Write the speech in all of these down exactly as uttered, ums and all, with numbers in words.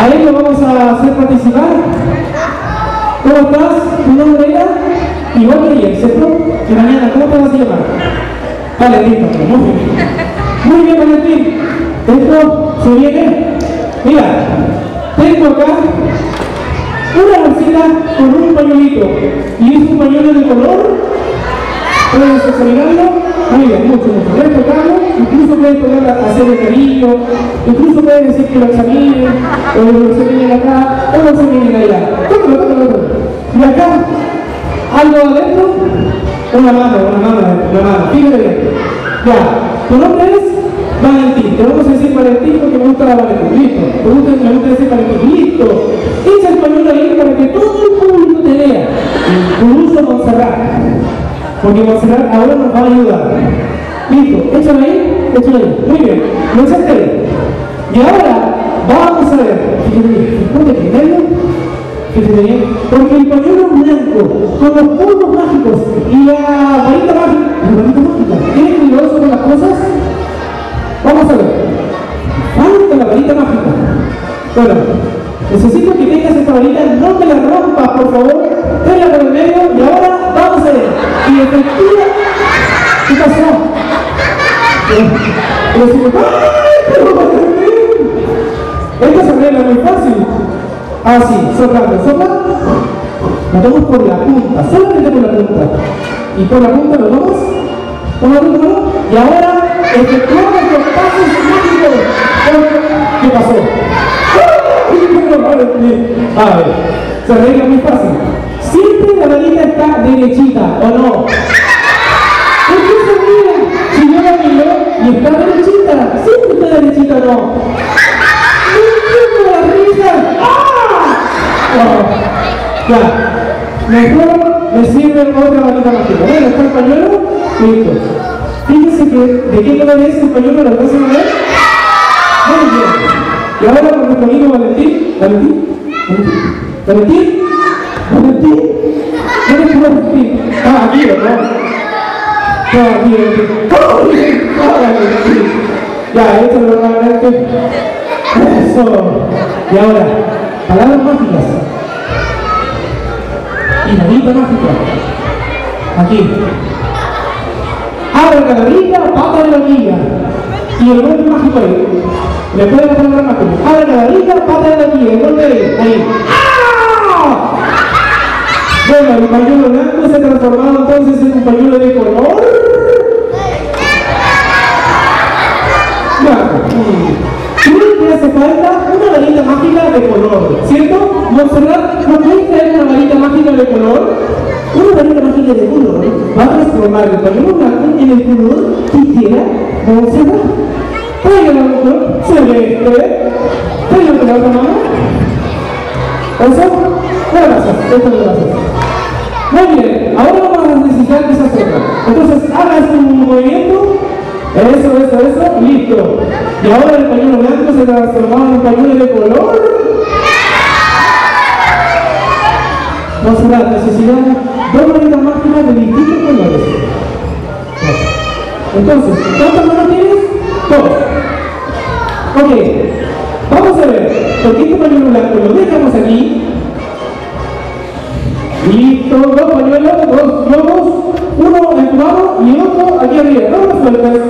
Ahí lo vamos a hacer participar. ¿Cómo estás? ¿Tu nombre era? Igual que ayer, ¿cierto? Y mañana, ¿cómo te vas a llamar? Valentín, muy bien. Muy bien, Valentín. Esto se viene. Mira, tengo acá una bolsita con un pañuelito. Y es un pañuelo de color. Puedes examinarlo. Muy bien, mucho, mucho. Puedes tocarlo, incluso puedes poder hacer el cariño, incluso puedes decir que lo examinen, o lo examinen acá, o lo examinen allá. Tócalo, tócalo, tócalo. Y acá, algo adentro, una mano, una mano, una mano. Fíjate bien. Ya, tu nombre es Valentín. Te vamos a decir Valentín porque me gusta Valentín. Listo. Te gusta, me gusta decir Valentín. Listo. Echa el pañuelo ahí para que todo el público te vea. Incluso Montserrat. Porque Montserrat ahora nos va a ayudar. Listo, échalo ahí, échalo ahí. Muy bien, lo echaste ahí. Y ahora vamos a ver. Fíjate bien, ponte primero. Fíjate bien, porque el pañuelo blanco con los polvos mágicos y la varita mágica. La varita mágica. ¿Tienes cuidado con las cosas? Vamos a ver. Falta la varita mágica. Bueno, necesito que tengas esta varita, no me la rompas, por favor. Tráela por el medio y ahora vamos a ver. Y efectiva. ¿Qué pasó? Pero si me... ¡Ay! Pero esto se arregla muy fácil. Así, soplando, sopla. Lo tomamos por la punta, solamente por la punta. Y por la punta lo tomamos. Toma, toma, toma. Y ahora efectuamos los pasos mágicos. ¿Qué pasó? A ver, se arregla muy fácil. Siempre la varita está derechita, ¿o no? ¿Por qué se mira? Si yo la miro y está derechita, siempre está derechita, ¿o no? ¡No entiendo la risa! ¡Ah! Oh. Ya, mejor me sirve otra varita mágica. Bueno, está el pañuelo, listo. Fíjense que, ¿de qué color es el pañuelo? ¿Lo vas a ver? Muy bien. Y ahora con nuestro amigo Valentín. ¿Valentín? ¿Valentín? ¿Valentín? ¿Valentín? ¿Dónde está Valentín? Ah, aquí, ¿verdad? Ah, aquí, Valentín. ¡Ah, Valentín! Ya, esto lo va a ver. Eso. Y ahora, palabras mágicas. Y varita mágica. Aquí. Abre la varita, pata de la guía. Y el golpe mágico ahí. Le puede la palabra mágica. Abre la varita, pata de la guía. El golpe ahí. Ahí. ¡Ah! Bueno, el pañuelo blanco se ha transformado entonces en un pañuelo de color blanco. ¿Qué le hace falta? Una varita mágica de color, ¿cierto? Montserrat, ¿no puedes traer una varita mágica de color? Una varita mágica de color va a transformar el pañuelo blanco en el color que quiera Montserrat. Tráigala un color celeste. Tráigala con la otra mano. ¿Eso? Gracias, esto lo gracias. Muy bien, ahora vamos a necesitar que se acerque. Entonces, haga su movimiento. Eso, eso, eso, listo. Y ahora el pañuelo blanco se transformó en un pañuelo de color. Montserrat, necesitamos dos varitas mágicas de distintos colores. Entonces, ¿cuántas manos tienes? Dos. Ok, vamos a ver, porque este pañuelo blanco lo dejamos aquí. Listo, dos pañuelos, dos globos, uno en tu mano y otro aquí arriba. No lo sueltes.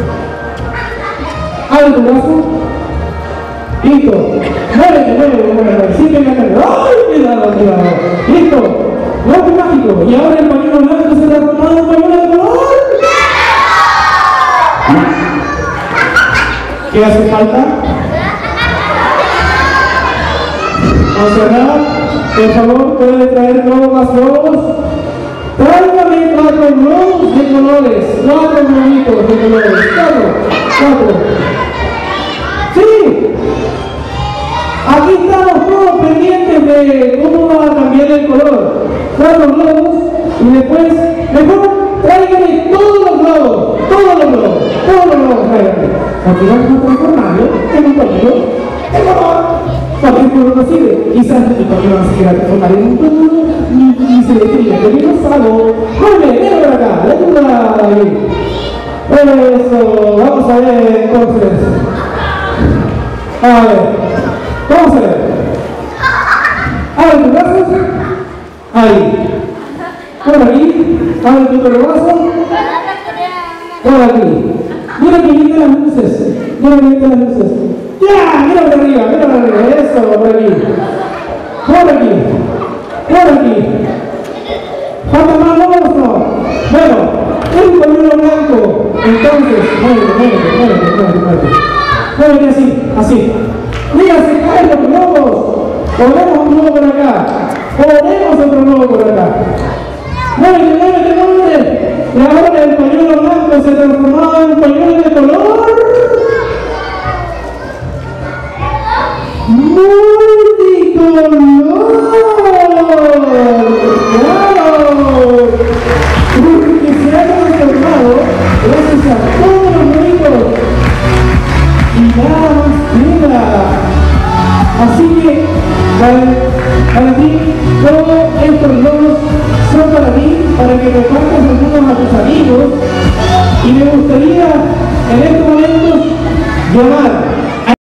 Abre tu brazo. Listo. Muévete, muévete, muévete. Sigue ganando. ¡Ay, cuidado, cuidado! Listo. Golpe mágico. Y ahora el pañuelo blanco se transformó en un pañuelo de color. ¿Qué hace falta? Montserrat, por favor, puede traer globos más globos. Tráigame cuatro globos de colores. Cuatro globitos de colores. Cuatro. Cuatro. ¡Sí! Aquí estamos todos pendientes de cómo va a cambiar el color. Cuatro globos y después, mejor tráigame todos los globos. Todos los globos. Todos los globos tráigame. Porque vamos a transformarlo en un pañuelo de color. Cualquier color no sirve. Quizás el pañuelo no se quiera transformar en un pañuelo y se define que viene salvo. Muy bien, ven por acá. Ayuda ahí. Eso. Vamos a ver entonces. A ver. Vamos a ver. Ahí. Por aquí. Abre tu brazo. Por aquí. Mira que vienen las luces. Mira que vienen las luces. ¡Ya! Mira por arriba, mira por arriba. Eso, por aquí. Por aquí. Por aquí. Falta más monstruo. Bueno, un pañuelo blanco. Entonces, muévete, muévete, muévete, muévete, muévete. Muévete así, así. Mira, se caen los globos. Ponemos un globo por acá. Ponemos otro globo por acá. Muévete, muévete, muévete. Y ahora el pañuelo blanco se transformaba en un pañuelo de color multicolor. ¡Claro! Porque se ha transformado gracias a todos los monitos y nada más queda. Así que para, para ti todos estos globos son para ti, para que repartas algunos a tus amigos, y me gustaría en estos momentos llamar